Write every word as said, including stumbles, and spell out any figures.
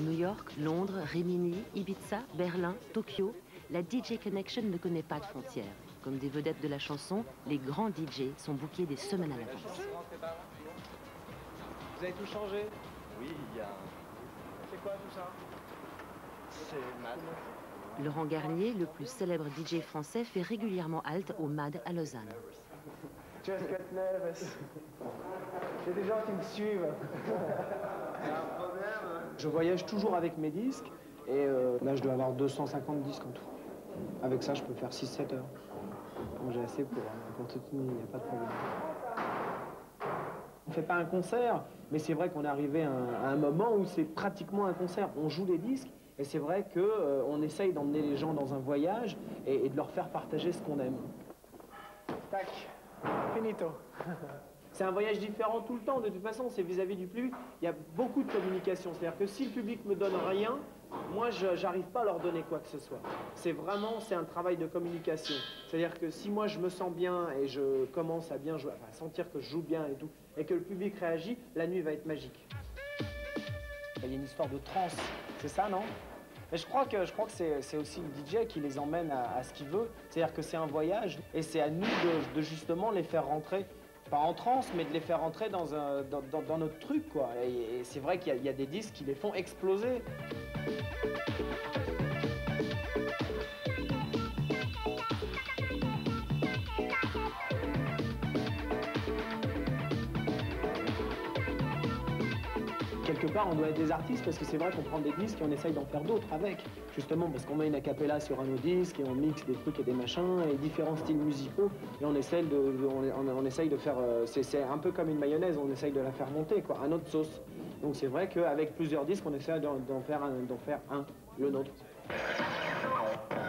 New York, Londres, Rimini, Ibiza, Berlin, Tokyo, la D J Connection ne connaît pas de frontières. Comme des vedettes de la chanson, les grands D J sont bookés des semaines à l'avance. Vous avez tout changé? Oui, il y a... C'est quoi tout ça? C'est Mad. Laurent Garnier, le plus célèbre D J français, fait régulièrement halte au Mad à Lausanne. Just get nervous. Il y a des gens qui me suivent. Il y a un problème. Je voyage toujours avec mes disques et euh, là je dois avoir deux cent cinquante disques en tout. Avec ça je peux faire six sept heures. Donc j'ai assez pour, pour toute nuit, il n'y a pas de problème. On ne fait pas un concert, mais c'est vrai qu'on est arrivé à un, à un moment où c'est pratiquement un concert. On joue des disques et c'est vrai qu'on euh, essaye d'emmener les gens dans un voyage et, et de leur faire partager ce qu'on aime. Tac, finito. C'est un voyage différent tout le temps, de toute façon, c'est vis-à-vis du public. Il y a beaucoup de communication, c'est-à-dire que si le public me donne rien, moi, je n'arrive pas à leur donner quoi que ce soit. C'est vraiment, c'est un travail de communication. C'est-à-dire que si moi, je me sens bien et je commence à bien jouer, enfin, à sentir que je joue bien et tout, et que le public réagit, la nuit va être magique. Il y a une histoire de transe, c'est ça, non? Mais je crois que, je crois que c'est aussi le D J qui les emmène à, à ce qu'il veut. C'est-à-dire que c'est un voyage, et c'est à nous de, de justement les faire rentrer. Pas en transe, mais de les faire rentrer dans, un, dans, dans, dans notre truc, quoi. Et, et c'est vrai qu'il y, y a des disques qui les font exploser. Quelque part, on doit être des artistes parce que c'est vrai qu'on prend des disques et on essaye d'en faire d'autres avec. Justement parce qu'on met une acapella sur un autre disque et on mixe des trucs et des machins et différents styles musicaux et on essaye de, de on, on, on essaye de faire, euh, c'est un peu comme une mayonnaise, on essaye de la faire monter, quoi, à notre sauce. Donc c'est vrai qu'avec plusieurs disques, on essaie d'en faire, d'en faire un, le nôtre.